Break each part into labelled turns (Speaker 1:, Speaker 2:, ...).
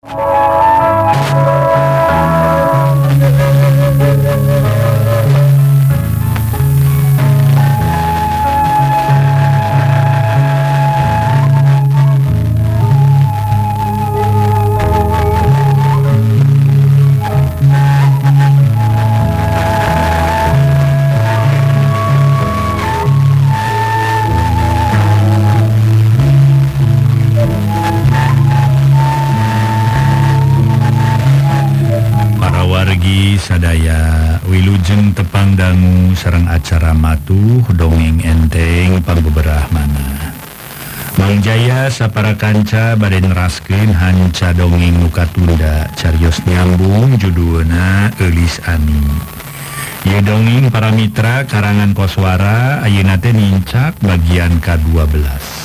Speaker 1: Sadaya wilujeng tepang dangu sareng acara matuh dongeng enteng pangbeberah mana Mang Jaya sapara kanca bade neraskeun hanca dongeng nuka tunda carios nyambung judulna Eulis Ani. Ieu dongeng para mitra karangan Koswara ayeuna teh nincak bagian ka-12.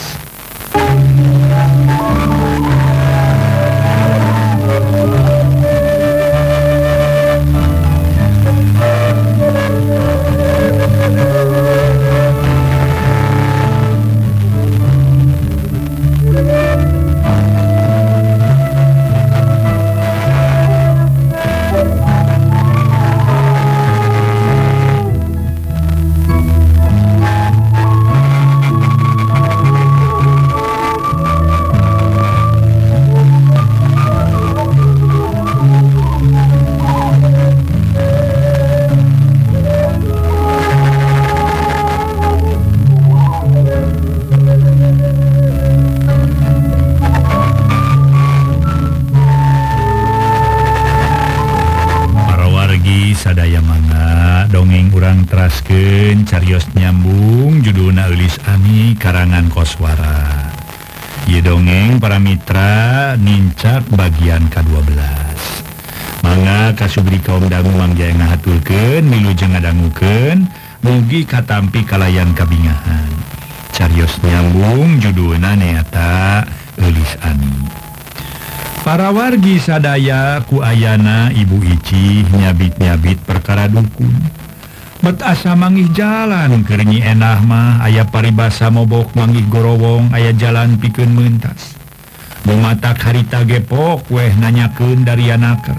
Speaker 1: Sadaya mangga dongeng urang teraskeun carios nyambung judulna Eulis Ani karangan Koswara. Ieu dongeng para mitra nincak bagian ka-12. Mangga kasubri kaum dangu Mang Jaya ngahaturkeun milujeng ngadangukeun mugi katampi kalayan kabingahan. Carios nyambung judulna neata Eulis Ani. Para wargi sadaya ku ayana Ibu Ici nyabit-nyabit perkara dukun. Bet asa manggih jalan keur Nyi Enah mah aya paribasa mobok manggih gorowong aya jalan pikeun meuntas. Mumatak harita gepok weh nanyakeun dari anaker.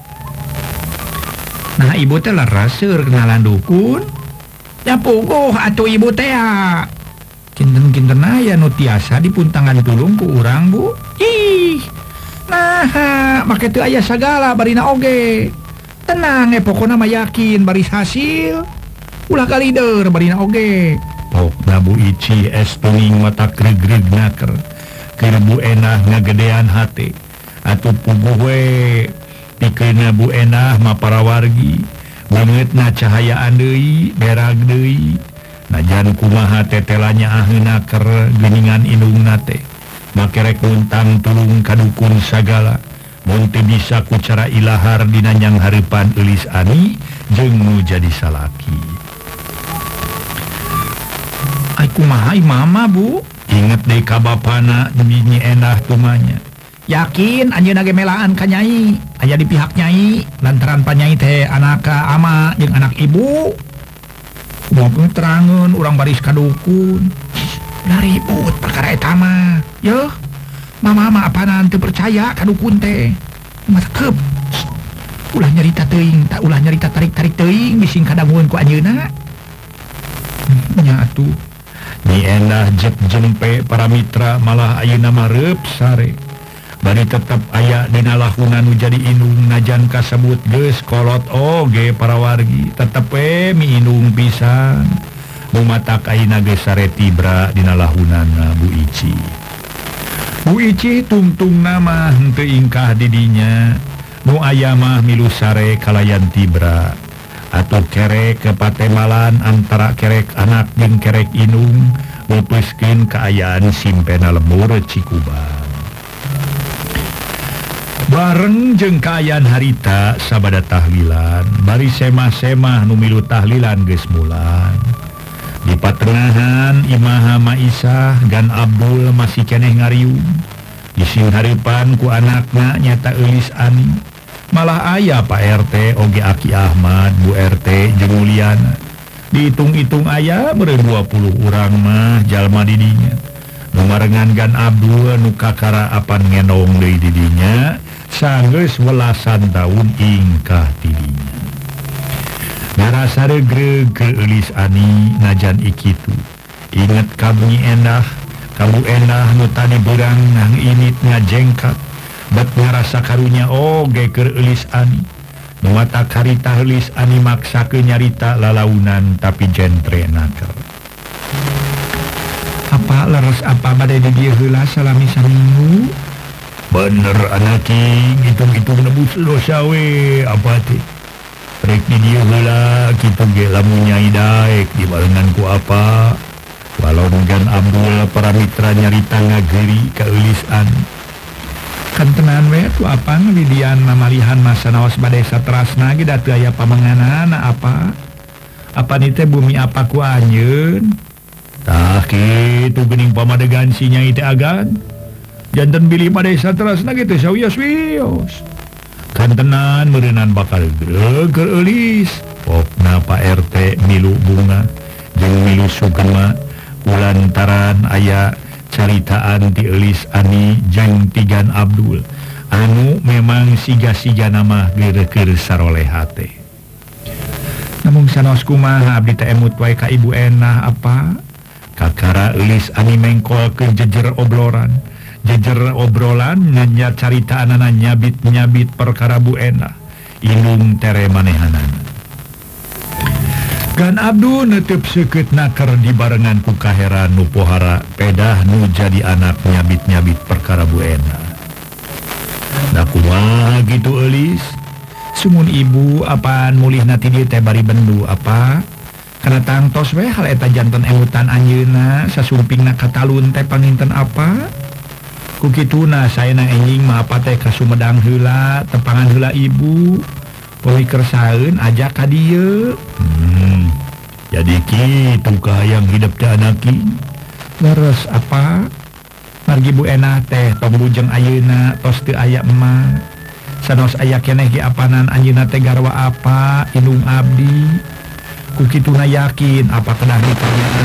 Speaker 1: Nah ibu teh leres seur kenalan dukun. Ya puguh atuh ibu teh ya. Kinten-kinten aya nu tiasa dipuntangan tulung ku urang Bu. Ih. Nah, make teu aya sagala barina oge. Tenang pokona mah yakin baris hasil. Ulah kalideur barina oge. Pokna Bu Ici estuning mata gregreg naker. Keur Bu Enah ngagedean hate. Atuh puguh we. Pikeunna Bu Enah mah para wargi. Bangetna cahayaan deui, berag deui. Najan kumaha tetelanya aheuna keur geuningan indungna teh. Makerek untang tulung kadukun sagala monte bisa ku cara ilahar dina nyang hareupan Eulis Ani jeung nu jadi salaki. Ai kumaha mama Bu? Inget deui ka bapana Nyi Enah tumanya. Yakin anjeunna ge melaan ka Nyai, aya di pihak Nyai lantaran panyai teh anaka ama jeung anak ibu. Kumaha terangeun urang baris kadukun. Ribut perkara eta mah. Yeuh, mama apaan teu percaya ka dukun teh. Masa keup. Ulah nyarita teuing, tak ulah nyarita tarik-tarik teuing bising kadangueun ku anjeunna. Nya atuh. Nyi Endah jep jempe para mitra malah ayeuna mah reup sare. Bari tetep aya dina lahunan nu jadi indung najan kasebut geus kolot oge para wargi. Tetep we mi indung pisan. Mumatak ayeuna geus sare tibra dina lahunanna Bu Ici. Bu Ici tungtungna mah henteu ingkah di dinya. Nu aya mah milu sare kalayan tibra. Atuh kerek kepatemalan antara kerek anak jeung kerek indung mupuskeun kaayaan simpena lembur Cikubang. Bareng jeung kaayaan harita sabada tahlilan, bari semah-semah nu milu tahlilan geus mulan. Di patengahan Imaha Maisah dan Abdul masih keneh ngariung. Dising hareupan ku anakna nyata Eulis Ani. Malah aya Pak RT oge Aki Ahmad, Bu RT jeung Mulyana. Dihitung-hitung aya meureun 20 urang mah jalma di dinya. Nu marengan gan Abdul nu kakara apan ngenong deui di dinya sanggeus welasan tahun ingkah tidinya. Ngarasa regreg ke Eulis Ani najan ikitu. Ingat kamu endah nu tadi berang nang init ngajengkat. Bet ngarasa karunya oge ke Eulis Ani. Nuata karita Eulis Ani maksa ke nyarita lalaunan tapi jentre nakal. Apa leres apa badai di dia heula salami saminggu? Bener anaki, hitung-hitung nebus dosa we apa teh? Rek di dia heula kitu ge lamun nyai daek di barengan ku apa? Walau dengan Abdul para mitra nyarita ngageri ka Eulis Ani. Kan tenan we tu apa ngalidian mamalihan masa naos badai satrasna ge da teu aya pamanganana apa? Apa ni teh bumi apa ku anjeun? Tah kitu geuning pamadegan si Nyai teh agan. Janten bilih pada satrasna kitu sawios-wios. Kan tenan meureunnan bakal greg ke Eulis. Pokna Pak RT milu bunga jeung milu sugema kulantaran aya caritaan ti Eulis Ani jeung Tigan Abdul anu memang siga-siga nama geureukeun saroleha teh. Namun sanos kumaha abdi teh emut wae ka Ibu Enah apa? Kakara Eulis Ani mengkol ke jejer obrolan nganya carita anana nyabit perkara Bu Enah ilung tere manehanana. Kan Abdu netep seukeut naker di barengan ku kaheran nu pohara pedah nu jadi anak nyabit perkara Bu Enah. Da kumaha gitu Eulis? Sumun ibu apaan mulih nati dieu teh bari bendu apa? Karena tangtos we hal eta janten emutan anjeuna sasumpingna katalun teh panginten apa? Ku kituna saena enjing mah apa teh ka Sumedang heula, tepangan heula ibu. Poe kersaeun ajak ka dieu. Jadi kitu kahayang hidup teh anaki. Leres apa? Margi Bu Enah teh tong bujeng ayeuna tos teu aya emak. Sanos aya keneh ge apanan anjeunna teh garwa apa? Indung abdi. Kukituna yakin apa kedah diperlukan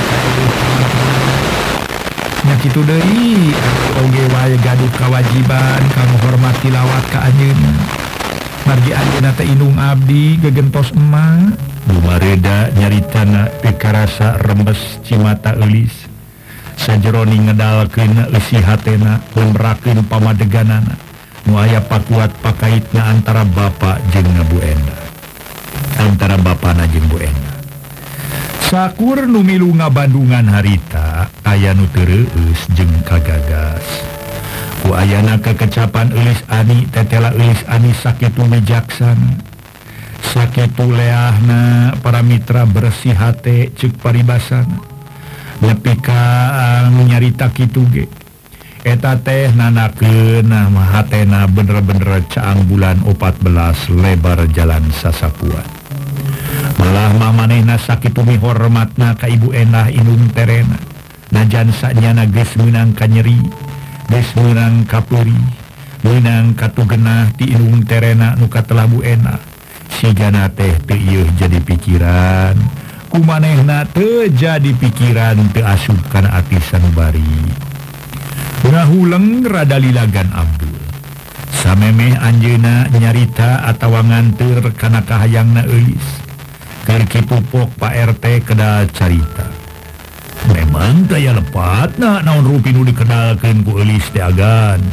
Speaker 1: nya kitu deui oge wae gaduh kewajiban kanggo hormati lawat ka anjeunna. Margi anjeunna teh indung abdi gegentos emak. Bumareda nyaritana teu karasa rembes cimata Eulis. Sajeroni ngedalkeun eusi hatena lemrakeun pamadeganana. Nu aya pakuat pakaitna antara bapa jeung Bu Endah. Antara bapana jeung Bu Endah. Sakur nu milu ngabandungan harita aya nu teu reueus jeung kagagas. Ku ayana kekecapan Eulis Ani tetela Eulis Ani sakitu bijaksana. Sakitu leahna para mitra bersih hate ceuk paribasana. Nepi ka nyarita kitu ge. Eta teh nanakeun mah hatena bener-bener caang bulan 14 lebar jalan sasapuan. Malah mamanehna sakitu mihormatna ka Ibu Enah indung terena. Najan sanyana geus meunang ka nyeri, geus meunang ka peurih, meunang ka tugenah ti indung terena nu katelah Bu Enah. Sigana teh teu ieuh jadi pikiran, kumanehna teu jadi pikiran teu asup kana ati sanubari. Ngahuleng rada lilagan Abdul. Samemeh anjeuna nyarita atawa nganteur kana kahayangna Eulis. Keur kitu pok Pak RT kedah carita. Memang daya lepatna naon rupi nu dikenalkeun ku Eulis teh agan.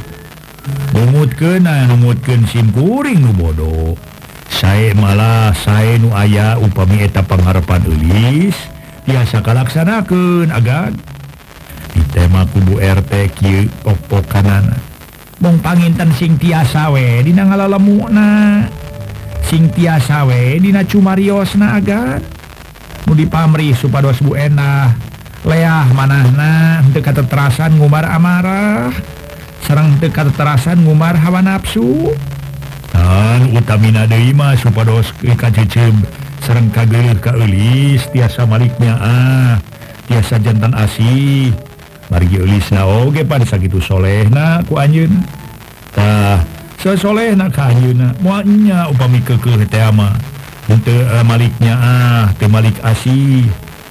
Speaker 1: Numutkeun sim kuring nu bodoh. Sae nu aya upami eta pangharepan Eulis tiasa kalaksanakeun agan. Di tema kubu RT kieu pok-pokanana. Mung panginten sing tiasa we dina ngalalemuna. Sing tiasa we dina cumariosna agan. Nu dipamrih supados Bu Enah leah manahna henteu kateterasan ngumbar amarah sareng henteu kateterasan ngumbar hawa nafsu. Tan utamina deui mah supados kaceceub sareng kageuleuh ka Eulis tiasa maliknya tiasa jantan asih. Margi Eulisna oge pan sakitu solehna ku anjeunna. Tah sasolehna ka anjeunna moal nya upami keukeuh teh mah henteu maliknya teu malik asih.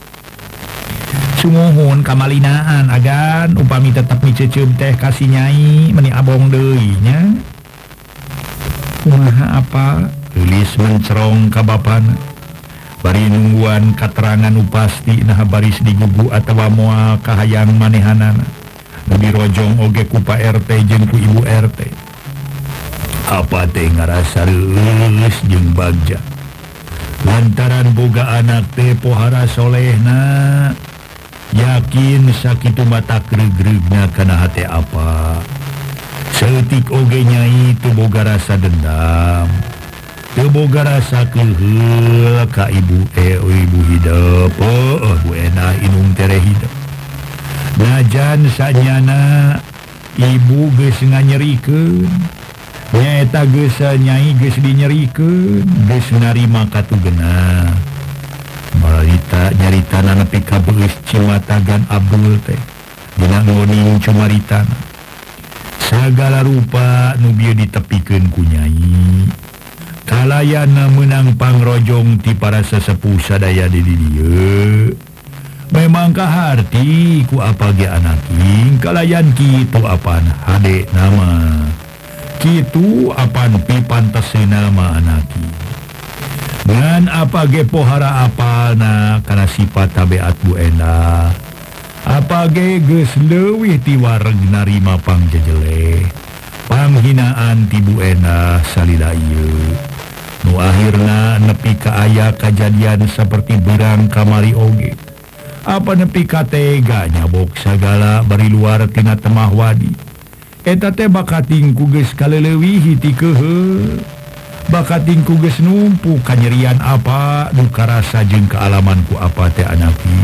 Speaker 1: Sumuhun kamalinaan agan upami tetep miceceub teh ka si Nyai meni abong deui nya. apa tulis mencerong ka bapana bari nungguan katerangan nu pasti nah baris digugu atawa moal kahayang manehanana nu dirojong oge ku Pak RT jeung ku Ibu RT apa teh ngarasa reus jeung bagja lantaran boga anak teh pohara solehna yakin sakitu mata greug-greugna kana hate apa seetik oge nyai teu boga rasa dendam teu boga rasa keheul ka ibu hidup Bu Enah inung tere hidup najan sanyana ibu geus nganyerikeun nyaeta geus nyai geus dinyerikeun geus narima katugeuna nyarita nepi ka beus Cimatagan Abdul teh dina ngoning cumaritana sagala rupa nu bieu ditepikeun ku nyai kalayana meunang pangrojong ti para sesepuh sadaya di dieu memang kaharti ku apa ge anaking kalayan kitu apan hade nama kitu apan pipanteusna nama anaking dengan apa ge pohara apalna kana sifat tabeat Bu Enah apa ge geus leuwih ti wareg narima pangjejele panghinaan ti Bu Enah salila ieu nu akhirna nepi ka aya kajadian saperti berang kamari oge apa nepi ka tega nyabok sagala bari luar tina temah wadi eta teh bakating ku geus kaleulewihi ti keheul bakating ku geus numpu kanyerian apa nu karasa jeung kaalaman ku apa teh anaki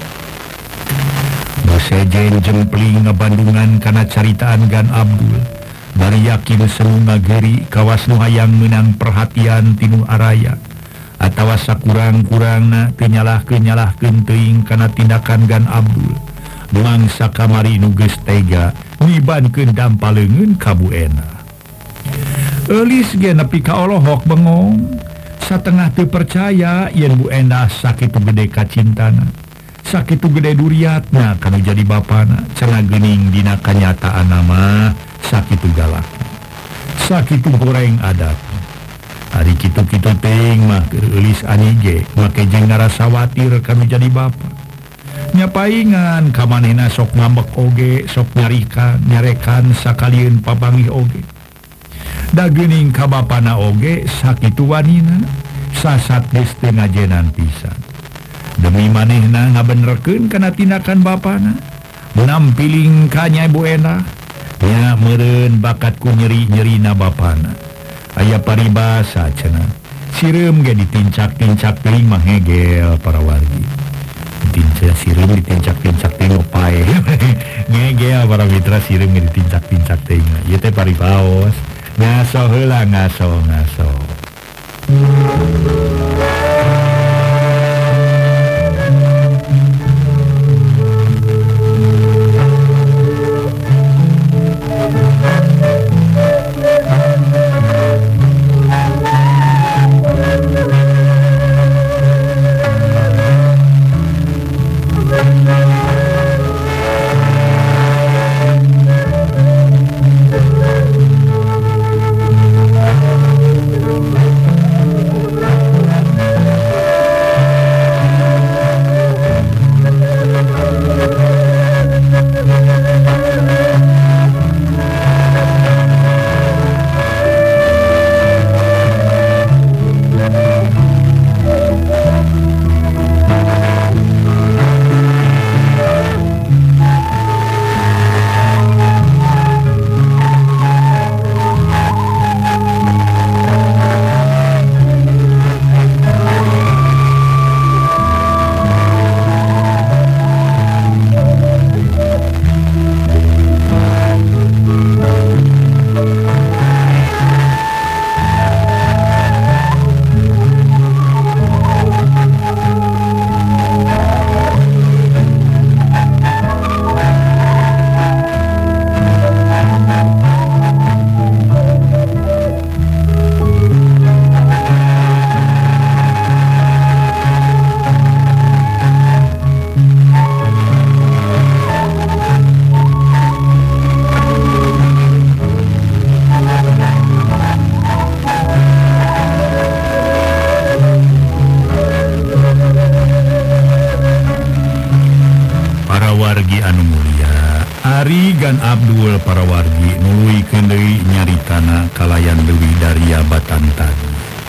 Speaker 1: dosejen jempling ngabandungan kana caritaan Gan Abdul bari yakin semu ngageri kawas nu hayang meunang perhatian tinu araya atawa sakurang-kurangna teu nyalahkeun teuing kana tindakan Gan Abdul mangsa kamari nu geus tega ngibankeun dampaleungeun ka Bu Enah eulis ge nepi ka olohok bengong satengah teu percaya yen Bu Enah sakitu gede kacintana sakitu gede duriatna kanu jadi bapana cenah geuning dina kanyataan nama sakitu galak sakitu goreng adat hari kitu-kitu teuing mah keur eulis ani ge make jeung ngarasa watir kanu jadi bapa nyapaingan ka manehna sok ngambek oge sok nyarekan sakalieun pabanggih oge da geuning ka bapana oge sakitu wanina sasat geus teu ngajenan pisan demi manehna ngabenerkeun kana tindakan bapana nampiling ka Nyai Bu Enah nya meureun bakat ku nyeri-nyerina bapana aya paribasa cenah sireum ge ditincak-tincak teuing mah ngegel para wargi tincak sireum ditincak-tincak teuing pae ngegel para mitra sireum ge ditincak-tincak teuing ieu teh paribaos ngaso heula ngaso gan Abdul para wargi nului kendai nyari tanah kalayan lebih dari abatan tadi.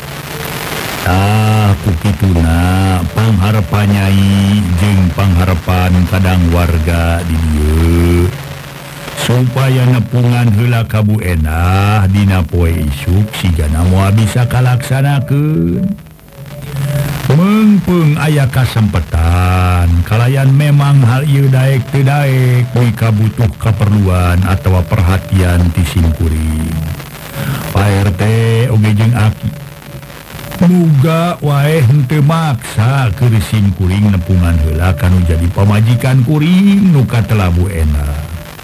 Speaker 1: Kukituna pangharepan Nyai jeung pangharepan kadang warga di dieu supaya nepungan heula ka Bu Endah dina poe isuk sigana moal bisa kalaksanakeun. Mengpeung aya kasempetan kalayan memang hal ieu daek teu daek kuy kabutuh kaperluan atawa perhatian ti simkuring. Pak RT oge jeung Aki muga wae henteu maksa keur simkuring nepungan heula kanu jadi pamajikan kuring nu katelah Bu Endah.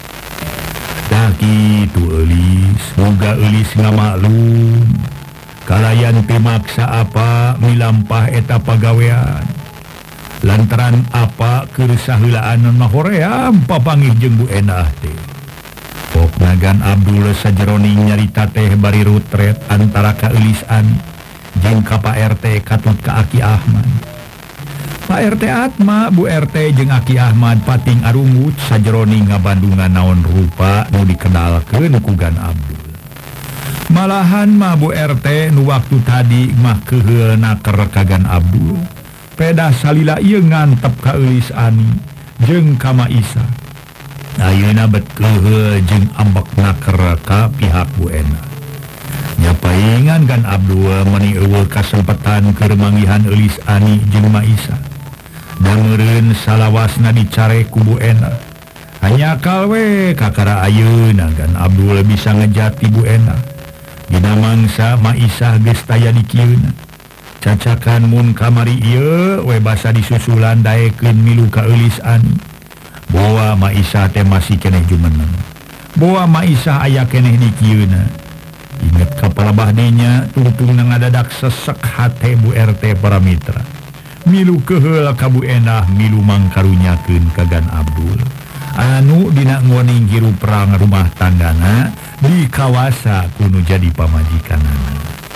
Speaker 1: Da kitu eulis muga eulis ngamaklum kalayan teu maksa apa milampah eta pagawean lantaran apa keur saheulaan mah hoream papanggih jeung Bu Endah teh. Pokna gan Abdul sajeroning nyarita teh bari rutret antara ka eulis Ani jeung ka Pak RT katut ka Aki Ahmad. Pak RT Atma Bu RT jeung Aki Ahmad pating arungut sajeroning ngabandungan naon rupa nu dikenalkeun ku gan Abdul. Malahan mah Bu RT nu waktu tadi mah keuheul naker ka gan Abdul. Peda salila ieu ngantep ka eulis Ani jeung ka Maisa. Ayeuna bet keuheul jeung ambek naker ka pihak Bu Endah. Nyapaingan gan Abdul meni eueuh kasempetan keur manggihan eulis Ani jeung Maisa. Dangureun salawasna dicare ku Bu Endah. Hanya kalwe kakara ayeuna gan Abdul bisa ngejati Bu Endah. Dina mangsa Maisah geus taya di kieuna. Cacakan mun kamari ieu we basa disusulan daekeun milu ka eulis Ani. Boa Maisah teh masih keneh jumeneng. Boa Maisah aya keneh di kieuna. Inget kepala bahdinya tungtung ngadadak sesek hate Bu RT para mitra. Milu keuheul ka Bu Endah milu mangkarunyakeun ka gan Abdul. Anu dina ngoning hirup perang rumah tanggana di kawasa kuno jadi pamajikanana.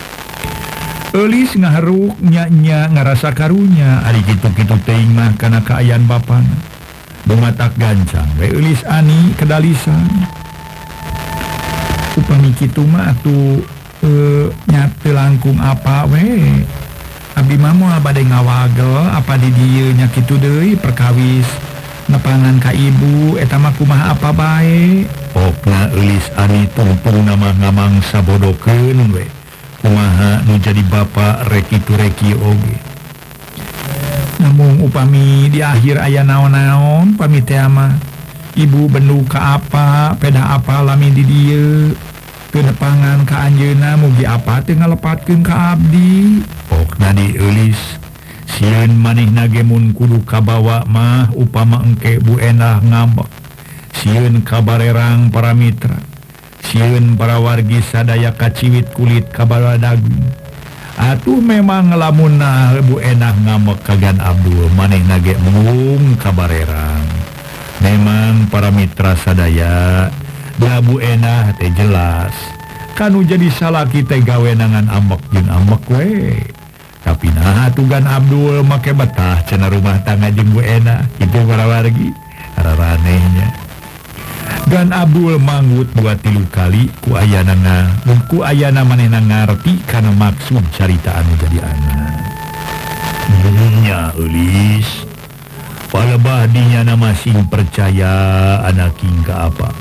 Speaker 1: Eulis ngaharuk nya ngarasa karunya ari kitu-kitu teuing mah kana kaayaan bapana. Dumatak gancang we eulis Ani kedalisan. Upami kitu mah atuh nya teu langkung apa we. Abdi mah moal bade ngawagel apa di dieu nya kitu deui perkawis nepangan ka ibu eta mah kumaha apa bae. Pokna eulis Ani tumpung nama ngamang sabodokeun we kumaha nu jadi bapa rek kitu reki oge. Namun upami di akhir aya naon-naon pami teh mah ibu bendu ka apa peda apa lami di dieu teu nepangan ka anjeunna mugi apa teu ngalepatkeun ka abdi. Pokna di eulis sieun manehna ge mun kudu kabawa mah upama engke Bu Endah ngambek. Sieun kabarerang para mitra. Sieun para wargi sadaya kaciwit kulit kabala dagung. Atuh memang lamunna Bu Endah ngambek ka gan Abdul manehna ge mung kabarerang. Memang para mitra sadaya da Bu Endah teh jelas kanu jadi salaki teh gawenangan ambek jeung ambek we. Tapi nah tugan Abdul make betah cenah rumah tangga jeung Bu Endah itu para wargi araranehnya. Dan Abdul manggut 2-3 kali ku ayana manehna ngarti kana maksud carita anu jadi anak. Nya eulis palebah dinya masih percaya anak king ka apa.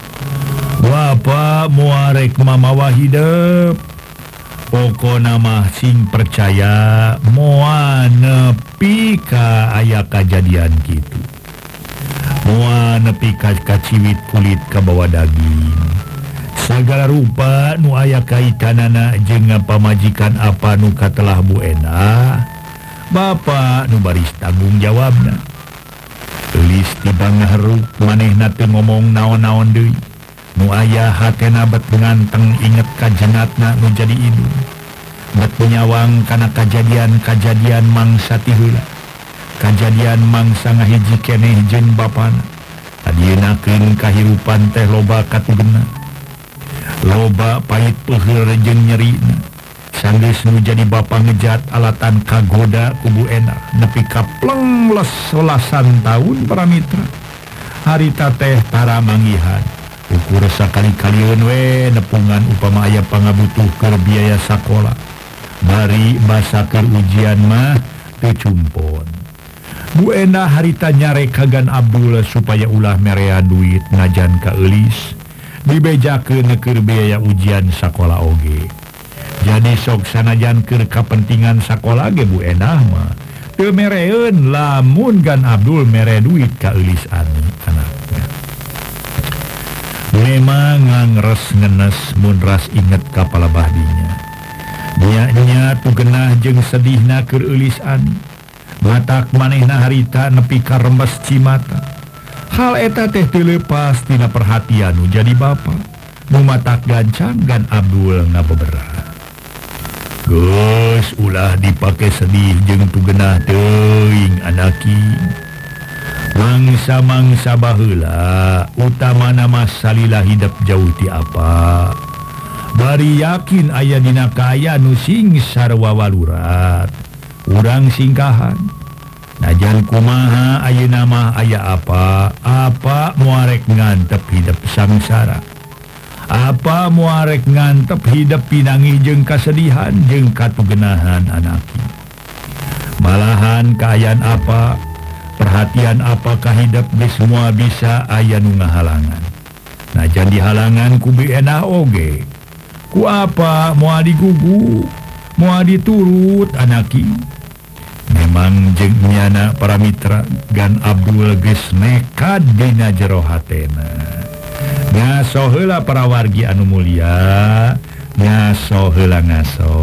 Speaker 1: Bapa muarek mamawa hidup. Pokona mah sing percaya moal nepi ka aya kajadian kitu. Moal nepi ka kaciwit kulit ka bawa daging. Sagala rupa nu aya kaitanana jeung pamajikan apa nu katelah Bu Endah. Bapa nu baris tanggung jawabna. Eulis tiba ngaharuk manehna teu ngomong naon-naon deui. Nu aya hatena bet nganteng inget ka jenatna nu jadi indung. Bet punyawang kana kajadian-kajadian mangsa ti heula. Kajadian mangsa ngahiji keneh jeung bapana. Adienakeun kahirupan teh loba katugenna. Loba pait peuheul jeung nyerina. Sanggeus nu jadi bapa ngejat alatan kagoda ku Bu Endah nepi ka pleng les 11 tahun para mitra. harita teh para manggihan ukur sakali-kaliun we nepungan upama aya pangabutuh keur biaya sakola bari basa keur ujian mah teu cumpon. Bu Endah harita nyare kagan Abdul supaya ulah merea duit najan ka eulis dibejakeun keur biaya ujian sakola oge. Jadi sok sanajan keur kapentingan sakola ge Bu Endah mah teu mereun lamun gan Abdul mere duit ka eulis Ani anaknya. Memang ngangres ngenes mun ras inget kapala bahdinya. Nya tugenah jeung sedihna keur eulis Ani. Matak manehna harita nepi ka rembes cimata. Hal eta teh teu leupas tina perhatian nu jadi bapa. Nu matak gancang gan Abdul ngabeberah. Geus ulah dipake sedih jeung tugenah teuing anaki. Mangsa-mangsa baheula utamana mah salila hidup jauh ti apa. Bari yakin aya dina kaya nu sing sarua walurat. Urang singkahan. Najan kumaha ayeuna mah aya apa moarek ngantep hidup sangsara. Apa moarek ngantep hidup pinangih jeung kasedihan jeung katugenahan anaki. Malahan kaayaan apa perhatian apa ka hidup geus semua bisa aya nu ngahalangan. Najan dihalangan ku Bu Endah oge. Ku apa moal digugu, moal diturut anaki. Memang jeung nyana para mitra gan Abdul geus nekat dina jero hatena. Ngaso heula para wargi anu mulia, ngaso heula ngaso.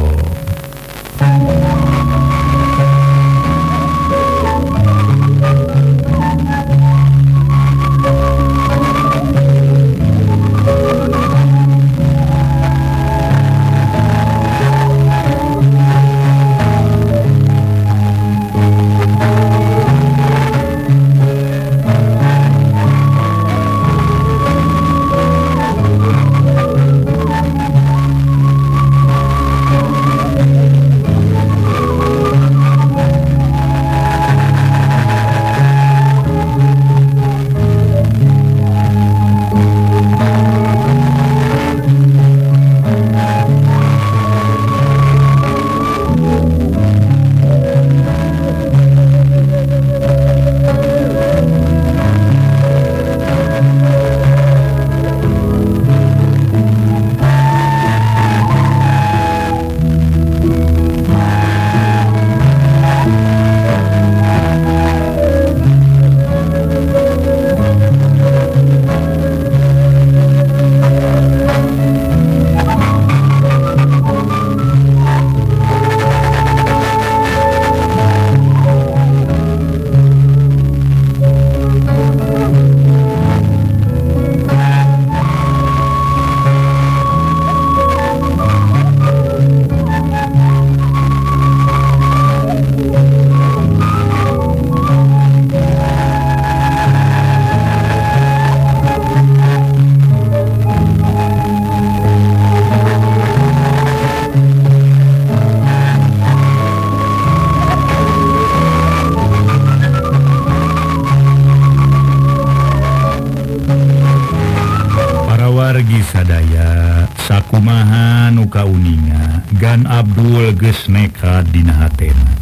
Speaker 1: Sadaya sakumaha nu kauninga gan Abdul geus nekat dina hatena.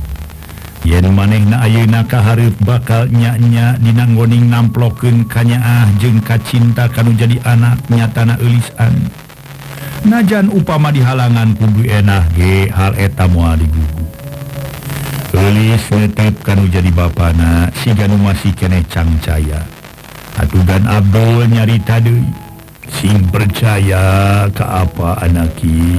Speaker 1: Yen manehna ayeuna kahareup bakal nya-nya dina nggoning namplokeun kanyaah jeung kacinta kanu jadi anak nyatana eulis Ani. Najan upama dihalangan ku Bu Endah ge hal eta moal digugu. Eulis netep kanu jadi bapana siga nu masih keneh cangcaya. Atugan Abdul nyarita deui. Sing percaya ka apa anaki.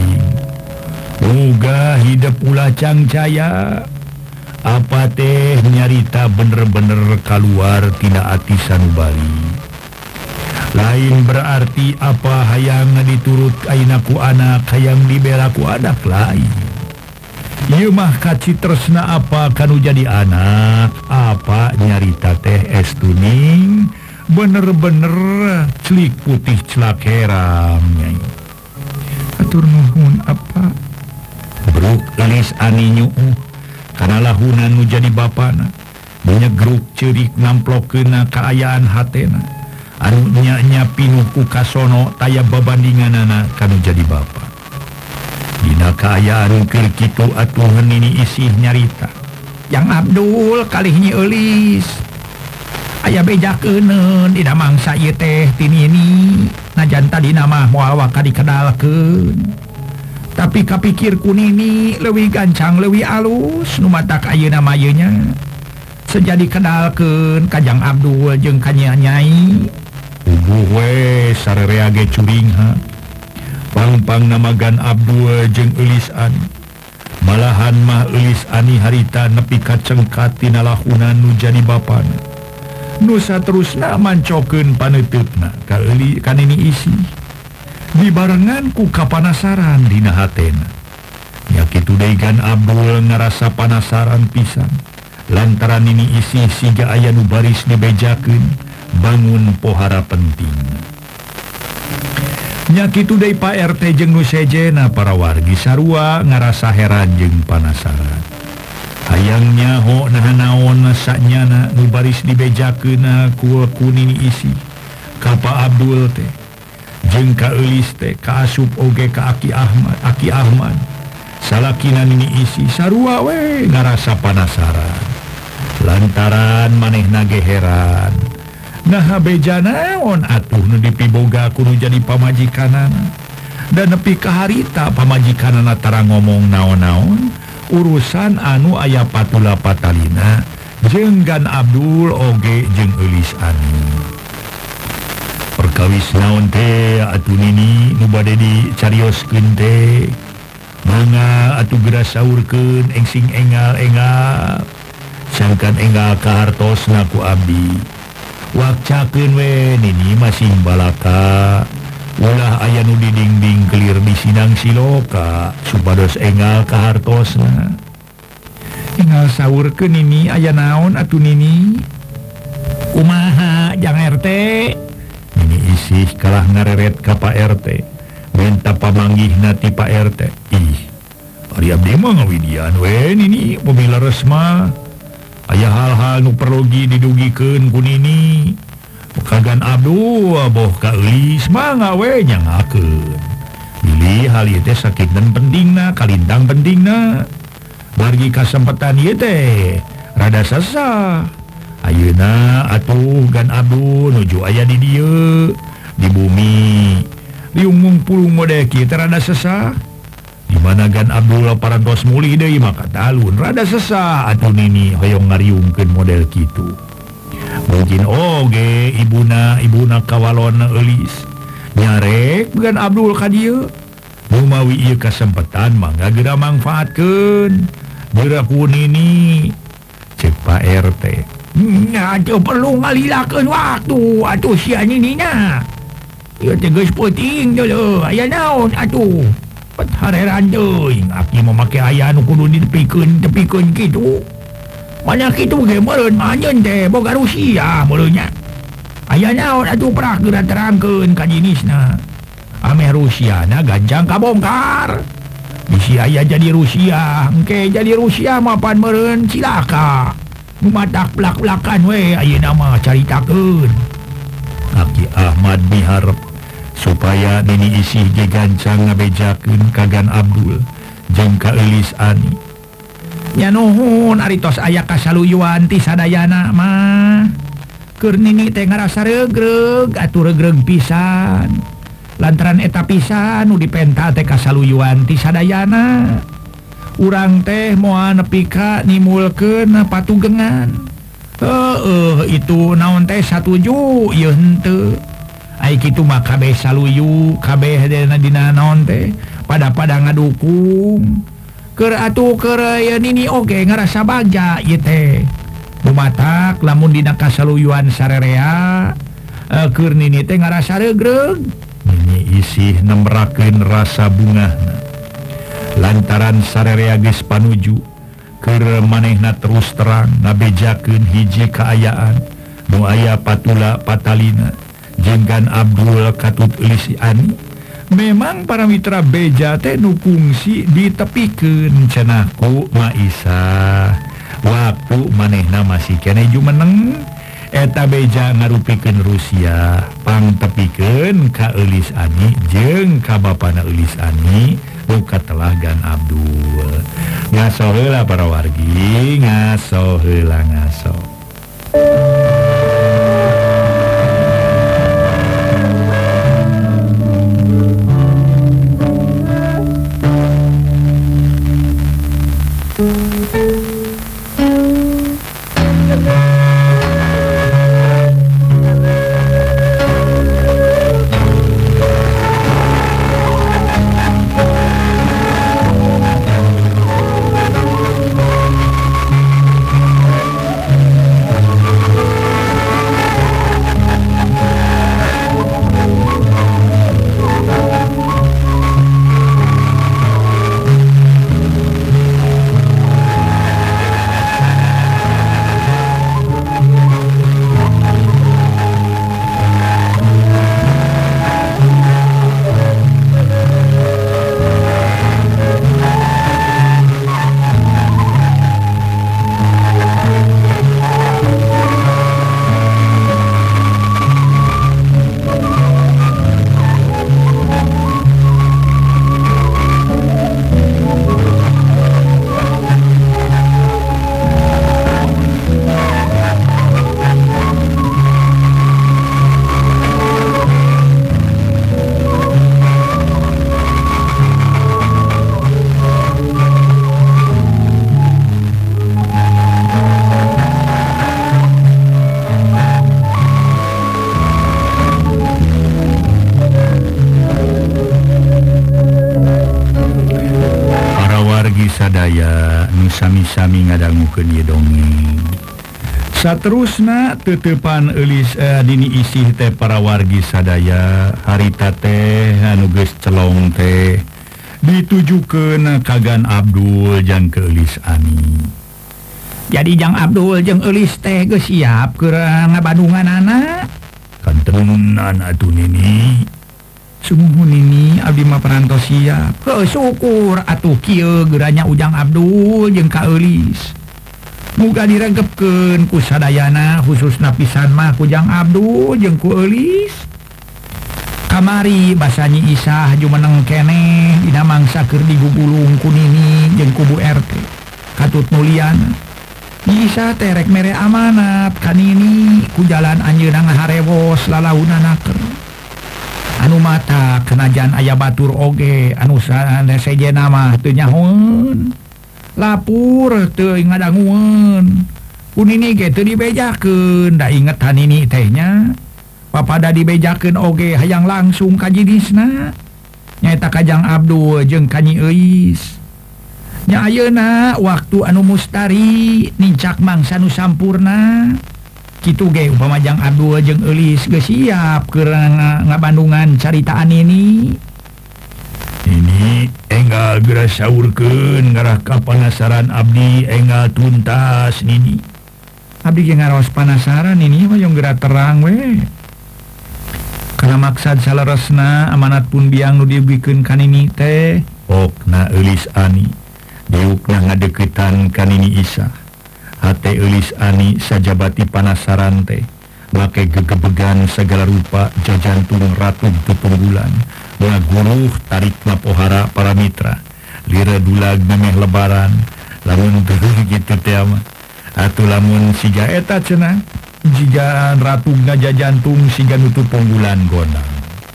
Speaker 1: Uga hidup ulah cangcaya. Apa teh nyarita bener-bener keluar tina ati sanubari. Lain berarti apa hayang diturut ayeuna ku anak, hayang dibela ku anak lain. Ieu mah kacitresna apa kanu jadi anak, apa nyarita teh estuning bener-bener celik putih celak heram Nyai. Atur nuhun apa bruk gelis Ani nyuuh kana lahunan nu jadi bapana. banyak grup cerik namplo kena keayaan hatena anunya pinuku kasono taya babandingan anak kanu jadi bapak dina keayaan keur kitu atuh nini isih nyarita yang Abdul kalihnya eulis aya bejakeuneun dina mangsa ieu teh tinini najan tadi nama moal waka dikedalkeun tapi kapikirku nini leuwih gancang leuwih alus nu matak ayeuna mayeunya sejadi kedalkeun Kajang Abdul jeung ka Nyai ubuh we sarerea ge curingha pang namagan Abdul jeung Eulis Ani malahan mah Eulis Ani harita nepi ka cengkat tina lahunan nu jadi bapana nu saterusna mancokeun paneutupna ka nini isi dibarengan ku kapanasaran dina hatena nya kitu deui gan Abdul ngarasa panasaran pisan lantaran nini isi siga aya nu baris dibejakeun bangun pohara penting nya kitu deui Pak RT jeung nu sejena para wargi sarua ngarasa heran jeung panasaran hayang nyaho naha naon sanyana nu baris dibejakeun ku nini isi ka Pak Abdul teh jeung ka Eulis teh ka asup oge ka Aki Ahmad salakina nini isi sarua we ngarasa panasaran lantaran manehna ge heran nah beja naon atuh nu dipiboga kudu jadi pamajikanana dan nepi ka harita pamajikanana tara ngomong naon-naon urusan anu aya patula patalina jeung gan Abdul oge jeung Eulis Ani perkawis naon teh atuh nini nu bade dicarioskeun teh mangga atuh geura saurkeun engsing engal-engal sangkan enggal kahartosna ku abdi wakcakeun we nini masing balaka ulah aya nu didingding kelir di sinang siloka supados enggal kahartosna enggal saurkeun nini aya naon atuh nini kumaha Jang RT nini isih kalah ngareret ka Pak RT minta pamanggihna ti Pak RT ih ari abdi mah ngawidian we nini pemilares mah aya hal-hal nu perlu didugikeun ku nini kagan Abdul boh ka Eulis mangga we nyangakeun bilih hal ieu teh sakit dan pentingna kalintang pentingna margi kasempetan ieu teh rada sasah ayeuna atuh gan Abdul nuju aya di dieu di bumi diumung pulung mode kieu teh rada sasah di mana gan Abdul parantos mulih deui maka talun rada sesah atuh nini hoyong ngariungkeun model kitu mungkin oge ibuna kawalonna Eulis nyarek gan Abdul ka dieu mumawi ieu kasempetan mangga geura mangfaatkeun geura ku nini cek Pak RT nya teu perlu ngalilakeun waktu atuh sia nininya ieu teh geus penting deuleuh aya naon atuh hareran deui aki mamake aya nu kudu ditepikeun kitu mana kitu ge meureun manyeun teh boga Rusia meureunnya aya naon atuh prak geura terangkeun ka jinisna ame Rusia na gancang kabongkar bisi aya jadi Rusia engke jadi Rusia mah pan meureun cilaka nu matak blak-blakan we ayeuna mah caritakeun Aki Ahmad miharep supaya nini isih ge gancang ngabejakeun kagan Abdul jeung ka Eulis Ani nya nuhun ari tos aya kasaluyuan ti sadayana mah keur nini teh ngarasa regreg atuh regreg pisan lantaran eta pisan nu dipenta teh kasaluyuan ti sadayana urang teh moal nepi ka nimulkeun patugengan itu naon teh satuju ieu henteu ai kitu mah kabeh saluyu kabeh dina naon teh pada ngadukung keur atuh keur ya nini oge ngarasa bagja ieu teh bumatak lamun dina kasaluyuan sarerea keur nini teh ngarasa regreg nini isih nembrakeun rasa bungahna lantaran sarerea geus panuju keur manehna terus terang ngabejakeun hiji kaayaan nu aya patula patalina jeung Abdul katut Eulis Ani memang para mitra beja teh nu kungsi ditepikeun cenah ku Maisa waktu manehna masih keneju meneng eta beja ngarupikeun Rusia pangtepikeun ka Eulis Ani jeung ka bapana Eulis Ani buka Telagan Abdul. Ngaso heula para wargi, ngaso heula ngaso. Sadaya nu sami-sami ngadangukeun ieu dongeng. Saterusna tetepan Eulis dini isih teh para wargi sadaya harita teh anu geus celong teh ditujukeun kagan Abdul jeung ke Eulis Ani. Jadi Jang Abdul jeung Eulis teh geus siap keur ngabandunganana. Kantenan atuh nini. Sumuhun ini abdi mah parantos siap. Syukur atuh kieu geuranya Ujang Abdul jeung ka Eulis. Muga diregepkeun ku sadayana khususna pisan mah ku Jang Abdul jeung ku Eulis. Kamari basa Nyi Isah jumeneng keneh dina mangsa keur digugulung ku Nini jeung ku Bu RT. Katut mulyana. Nyi Isah teh rek mere amanat ka Nini ku jalan anjeunna ngaharewos lalaunana keur. Anu mata kenajan aya batur oge anu sejenna mah teu nyahoeun lapur teu ngadangueun kunini ge teu dibejakeun da inget hanini teh nya papada dibejakeun oge hayang langsung ka jinisna nyaeta ka Jang Abdul jeung ka Nyi Euis nya ayeuna waktu anu mustari nincak mangsa nu sampurna. Kitu ge upama Jang Abdul jeung Eulis geus siap keur ngabandungan caritaan ini. Ini enggal geura saurkeun ngarah ka panasaran abdi enggal tuntas nini. Abdi ge ngaraos panasaran ini mah yang geura terang we. Kana maksad saleresna amanat pun biang nu dibikeun ka nini teh okna Eulis Ani. Deukna ngadeukeutan ka Nini Isah. Hate Eulis Ani sajabati panasaran teh make gegebegan segala rupa jajantung ratu tutunggulan ngaguruh tarik mapohara para mitra lira dulag memeh lebaran lamun gitu teh mah atuh lamun siga eta cenah jiga ratu ngajajantung siga nutup punggulan gondang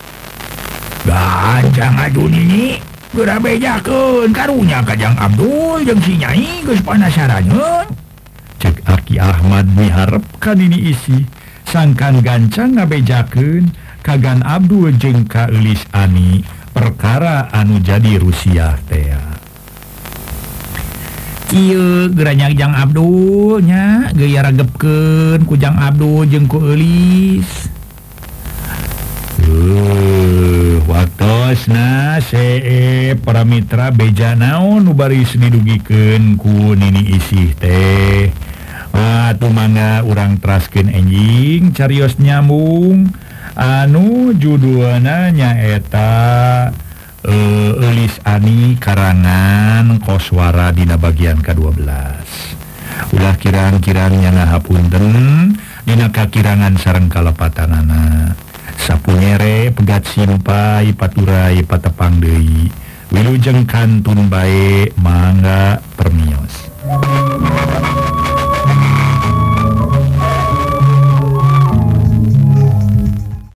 Speaker 1: ganjang aduh nini geura bejakeun karunya ka Jang Abdul jeung si Nyai geus panasaranyeun. Cek Aki Ahmad miharep ka Nini Isi sangkan gancang ngabejakeun kagan Abdul jeung ka Eulis Ani perkara anu jadi Rusia teh. Kieu geuranya Jang Abdul nya geuya ragepkeun ku Jang Abdul jeung ku Eulis. Waktosna para mitra beja naon nu baris didugikeun ku Nini Isih teh. Atuh mangga urang teraskeun enjing carios nyambung anu judulna nyaeta Eulis Ani karangan Koswara dina bagian ke-12. ulah kirang-kirangnya ngahapunten dina kakirangan sareng kalepatanana sapunyere pegat simpai paturai patepang deui wilujeng kantun bae mangga permios.